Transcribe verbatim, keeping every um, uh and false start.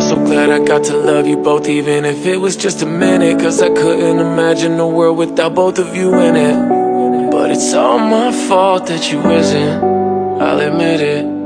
so glad I got to love you both, even if it was just a minute. Cause I couldn't imagine a world without both of you in it. But it's all my fault that you isn't, I'll admit it.